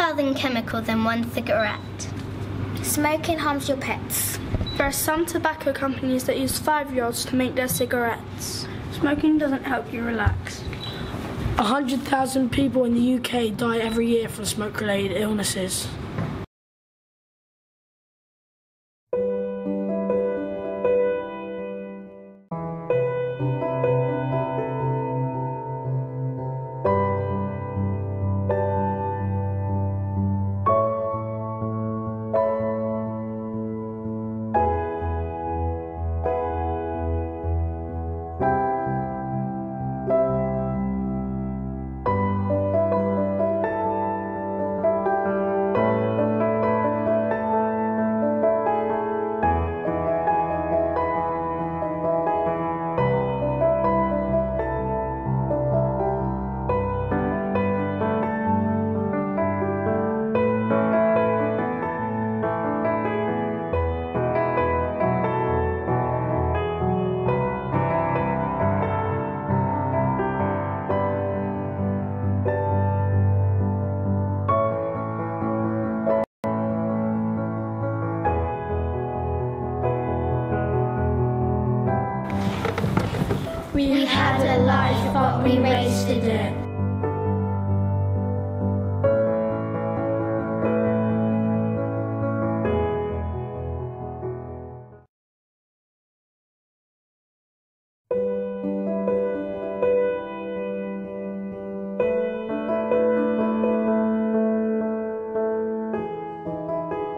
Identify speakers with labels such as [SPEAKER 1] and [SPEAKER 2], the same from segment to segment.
[SPEAKER 1] thousand chemicals in one cigarette.
[SPEAKER 2] Smoking harms your pets.
[SPEAKER 3] There are some tobacco companies that use 5-year-olds to make their cigarettes.
[SPEAKER 4] Smoking doesn't help you relax. 100,000 people in the UK die every year from smoke-related illnesses.
[SPEAKER 2] We had a life, but we wasted it.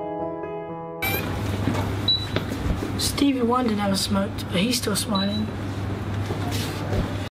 [SPEAKER 4] Stevie Wonder never smoked, but he's still smiling.